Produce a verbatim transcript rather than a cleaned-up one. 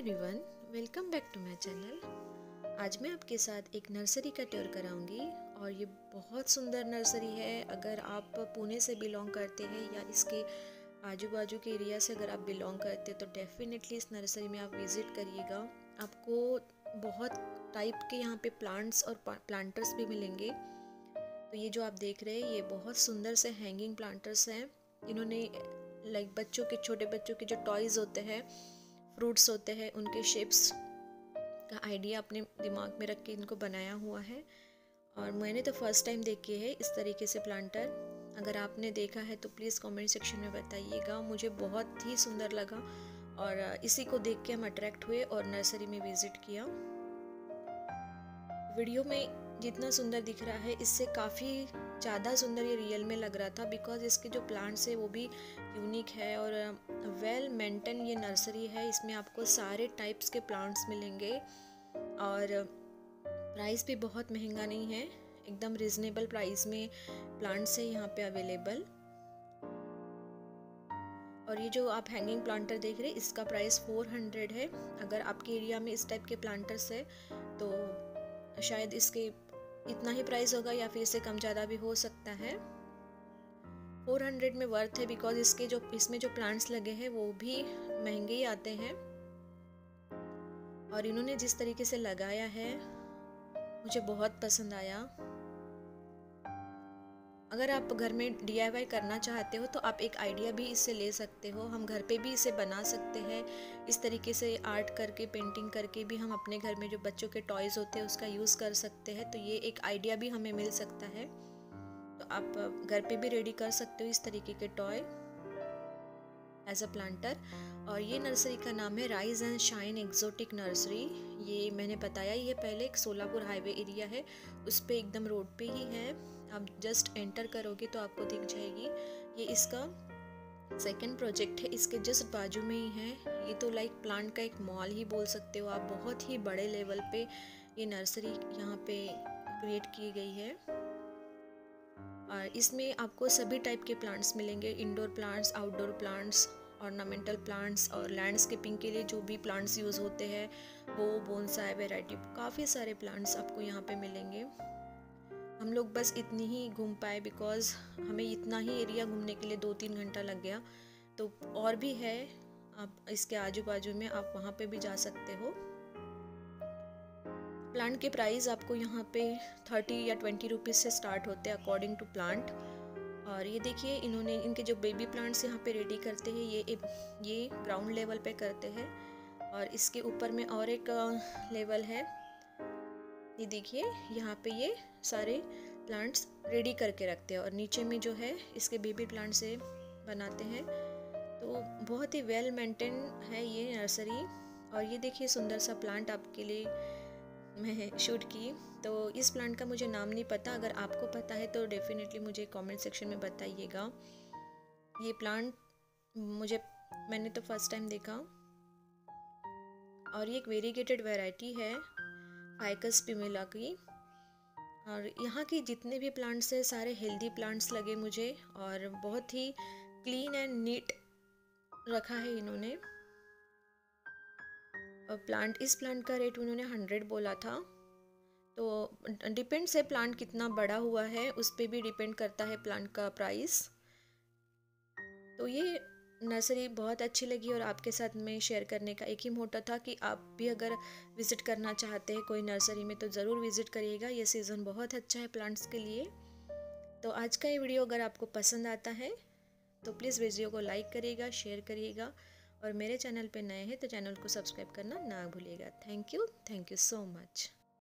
Everyone, welcome back to my channel. आज मैं आपके साथ एक नर्सरी का टूर कराऊंगी और ये बहुत सुंदर नर्सरी है। अगर आप पुणे से बिलोंग करते हैं या इसके आजू बाजू के एरिया से अगर आप बिलोंग करते हैं तो डेफिनेटली इस नर्सरी में आप विज़िट करिएगा। आपको बहुत टाइप के यहाँ पे प्लांट्स और प्लांटर्स भी मिलेंगे। तो ये जो आप देख रहे हैं ये बहुत सुंदर से हैंगिंग प्लांटर्स हैं। इन्होंने लाइक बच्चों के छोटे बच्चों के जो टॉयज़ होते हैं, फ्रूट्स होते हैं, उनके शेप्स का आइडिया अपने दिमाग में रख के इनको बनाया हुआ है। और मैंने तो फर्स्ट टाइम देखी है इस तरीके से प्लांटर। अगर आपने देखा है तो प्लीज़ कमेंट सेक्शन में बताइएगा। मुझे बहुत ही सुंदर लगा और इसी को देख के हम अट्रैक्ट हुए और नर्सरी में विज़िट किया। वीडियो में जितना सुंदर दिख रहा है इससे काफ़ी ज़्यादा सुंदर ये रियल में लग रहा था, बिकॉज इसके जो प्लांट्स है वो भी यूनिक है और वेल मेंटेन ये नर्सरी है। इसमें आपको सारे टाइप्स के प्लांट्स मिलेंगे और प्राइस भी बहुत महंगा नहीं है, एकदम रिजनेबल प्राइस में प्लांट्स है यहाँ पे अवेलेबल। और ये जो आप हैंगिंग प्लांटर देख रहे हैं इसका प्राइस फोर हंड्रेड है। अगर आपके एरिया में इस टाइप के प्लांटर्स है तो शायद इसके इतना ही प्राइस होगा या फिर इससे कम ज़्यादा भी हो सकता है। फोर हंड्रेड में वर्थ है, बिकॉज इसके जो इसमें जो प्लांट्स लगे हैं वो भी महंगे ही आते हैं। और इन्होंने जिस तरीके से लगाया है मुझे बहुत पसंद आया। अगर आप घर में डी आई वाई करना चाहते हो तो आप एक आइडिया भी इससे ले सकते हो। हम घर पे भी इसे बना सकते हैं। इस तरीके से आर्ट करके, पेंटिंग करके भी हम अपने घर में जो बच्चों के टॉयज़ होते हैं उसका यूज़ कर सकते हैं। तो ये एक आइडिया भी हमें मिल सकता है। तो आप घर पे भी रेडी कर सकते हो इस तरीके के टॉय एज अ प्लांटर। और ये नर्सरी का नाम है rise and shine exotic nursery. ये मैंने बताया ये पहले एक सोलापुर हाईवे एरिया है, उस पे एकदम रोड पे ही है। आप जस्ट एंटर करोगे तो आपको दिख जाएगी। ये इसका सेकंड प्रोजेक्ट है, इसके जस्ट बाजू में ही है। ये तो लाइक प्लांट का एक मॉल ही बोल सकते हो आप। बहुत ही बड़े लेवल पे ये नर्सरी यहाँ पे क्रिएट की गई है और इसमें आपको सभी टाइप के प्लांट्स मिलेंगे। Indoor plants, outdoor plants, ornamental plants और लैंडस्केपिंग के लिए जो भी प्लांट्स यूज़ होते हैं वो बोनसाई वैरायटी, काफ़ी सारे प्लांट्स आपको यहाँ पे मिलेंगे। हम लोग बस इतनी ही घूम पाए बिकॉज हमें इतना ही एरिया घूमने के लिए दो तीन घंटा लग गया। तो और भी है, आप इसके आजू बाजू में आप वहाँ पे भी जा सकते हो। प्लांट के प्राइस आपको यहाँ पे थर्टी या ट्वेंटी रुपीज़ से स्टार्ट होते हैं अकॉर्डिंग टू प्लांट। और ये देखिए इन्होंने इनके जो बेबी प्लांट्स यहाँ पे रेडी करते हैं ये ये ग्राउंड लेवल पे करते हैं और इसके ऊपर में और एक लेवल है। ये देखिए यहाँ पे ये सारे प्लांट्स रेडी करके रखते हैं और नीचे में जो है इसके बेबी प्लांट से बनाते हैं। तो बहुत ही वेल मेंटेन है ये नर्सरी। और ये देखिए सुंदर सा प्लांट आपके लिए मैं शूट की। तो इस प्लांट का मुझे नाम नहीं पता, अगर आपको पता है तो डेफिनेटली मुझे कमेंट सेक्शन में बताइएगा। ये प्लांट मुझे मैंने तो फर्स्ट टाइम देखा और ये एक वेरीगेटेड वैरायटी है फाइकस पिमेला की। और यहाँ की जितने भी प्लांट्स हैं सारे हेल्दी प्लांट्स लगे मुझे और बहुत ही क्लीन एंड नीट रखा है इन्होंने। और प्लांट इस प्लांट का रेट उन्होंने हंड्रेड बोला था। तो डिपेंड्स है प्लांट कितना बड़ा हुआ है उस पर भी डिपेंड करता है प्लांट का प्राइस। तो ये नर्सरी बहुत अच्छी लगी और आपके साथ में शेयर करने का एक ही मोटिव था कि आप भी अगर विज़िट करना चाहते हैं कोई नर्सरी में तो ज़रूर विज़िट करिएगा। ये सीज़न बहुत अच्छा है प्लांट्स के लिए। तो आज का ये वीडियो अगर आपको पसंद आता है तो प्लीज़ वीडियो को लाइक करिएगा, शेयर करिएगा और मेरे चैनल पे नए हैं तो चैनल को सब्सक्राइब करना ना भूलिएगा। Thank you thank you so much.